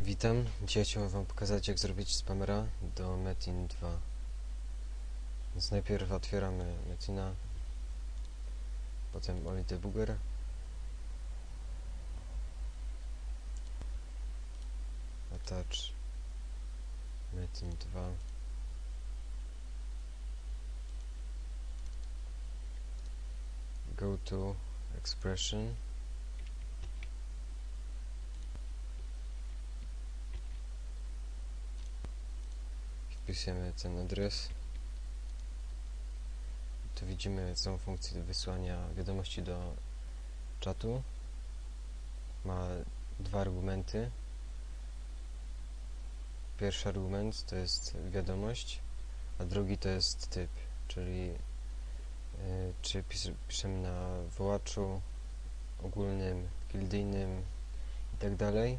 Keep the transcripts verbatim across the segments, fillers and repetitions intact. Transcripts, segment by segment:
Witam, dzisiaj chciałem wam pokazać, jak zrobić spamera do Metin dwa. Więc najpierw otwieramy Metina, potem Only Debugger, Attach Metin dwa, Go to Expression, wpisujemy ten adres. Tu widzimy całą funkcję wysłania wiadomości do czatu. Ma dwa argumenty. Pierwszy argument to jest wiadomość, a drugi to jest typ, czyli yy, czy pis piszemy na wołaczu ogólnym, gildyjnym i tak dalej.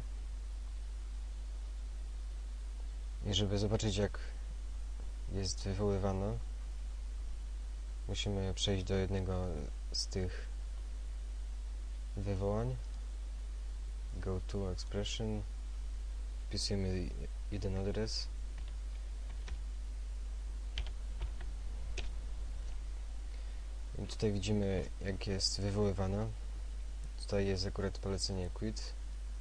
I żeby zobaczyć, jak jest wywoływana, musimy przejść do jednego z tych wywołań. Go to expression, wpisujemy jeden adres. I tutaj widzimy, jak jest wywoływana. Tutaj jest akurat polecenie quit.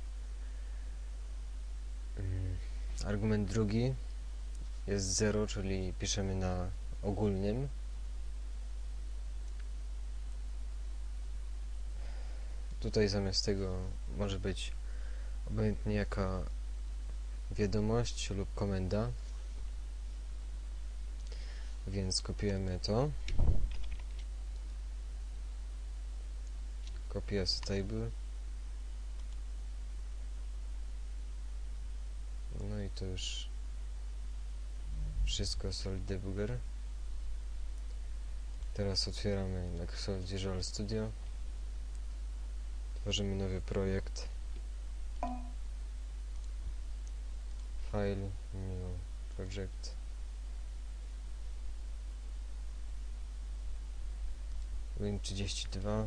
Argument drugi jest zero, czyli piszemy na ogólnym. Tutaj zamiast tego może być obojętnie jaka wiadomość lub komenda, więc kopiujemy to, copy as table, no i to już wszystko z Only Debugger. Teraz otwieramy Microsoft Visual Studio, tworzymy nowy projekt, File, New Project, Win trzydzieści dwa,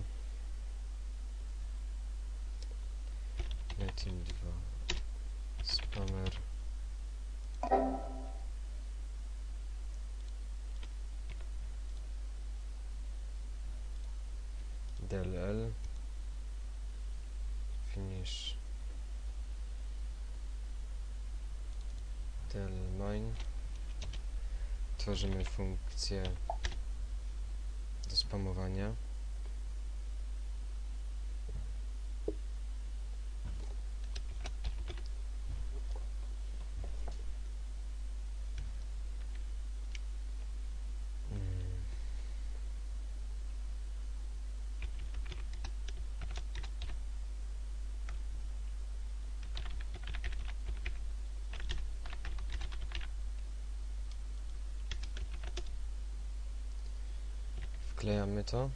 Metin dwa, Spammer, dll, finish, del mine. Tworzymy funkcję do spamowania. Wklejamy to,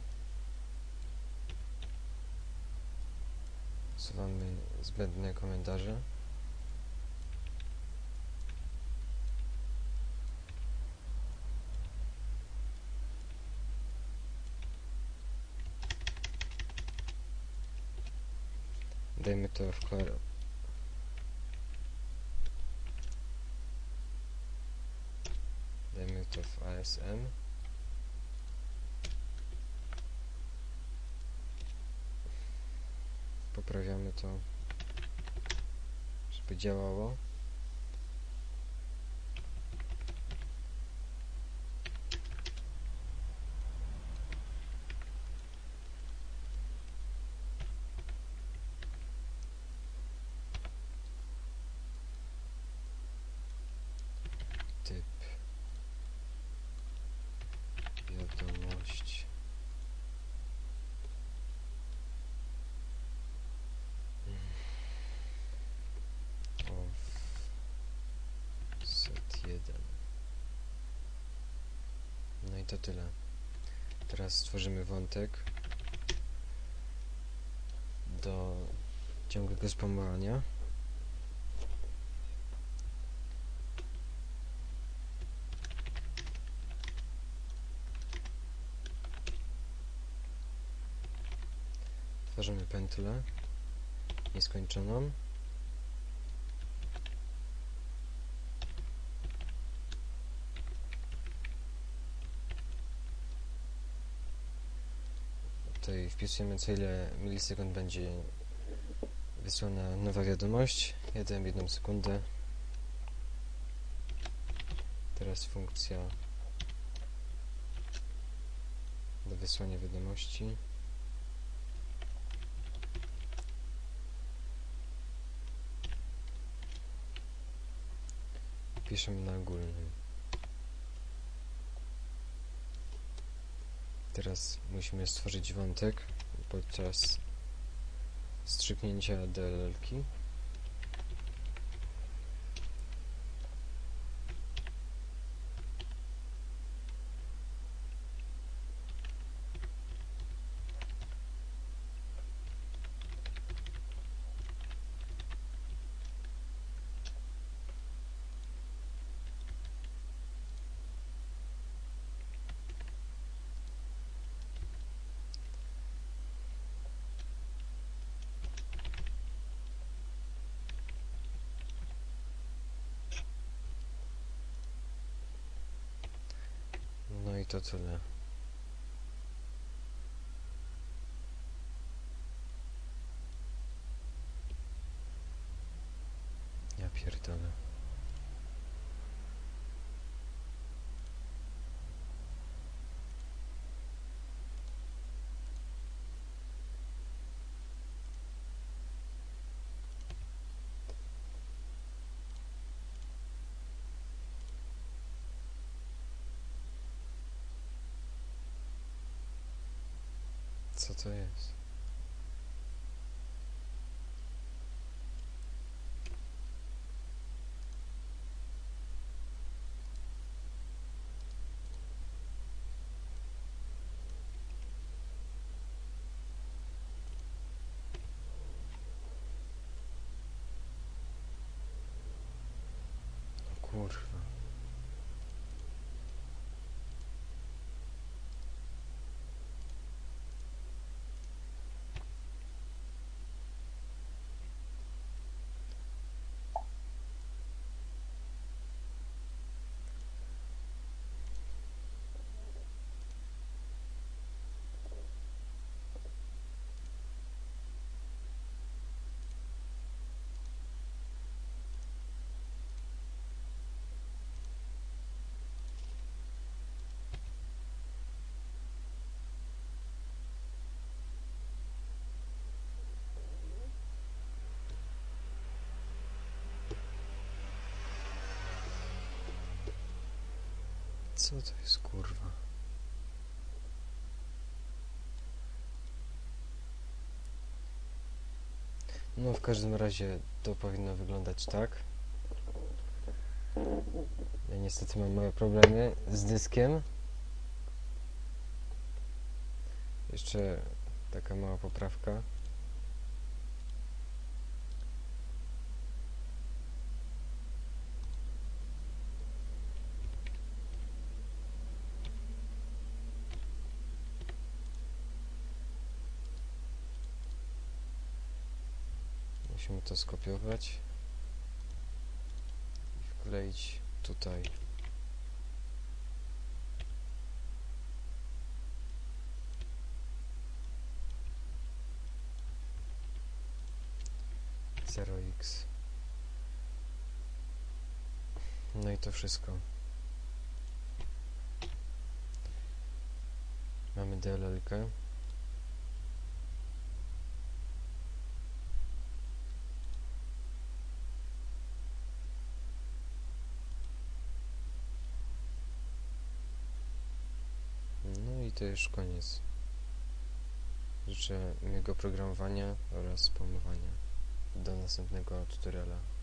usuwamy zbędne komentarze, dajmy to w kolor, dajmy to w A S M. Poprawiamy to, żeby działało. Typ wiadomość. No i to tyle. Teraz stworzymy wątek do ciągłego spamowania. Tworzymy pętlę nieskończoną. tutaj wpisujemy, co ile milisekund będzie wysłana nowa wiadomość. Ja dałem jedną sekundę. Teraz funkcja do wysłania wiadomości. Piszemy na ogólnym. Teraz musimy stworzyć wątek podczas strzyknięcia D L L-ki. No i to tyle. Ja pierdolę. Co to jest? O kurwa. Co to jest, kurwa? No w każdym razie to powinno wyglądać tak. Ja niestety mam małe problemy z dyskiem. Jeszcze taka mała poprawka. Musimy to skopiować i wkleić tutaj. zero x. No i to wszystko. Mamy D L L-kę. No i to już koniec. Życzę miłego programowania oraz spamowania. Do następnego tutoriala.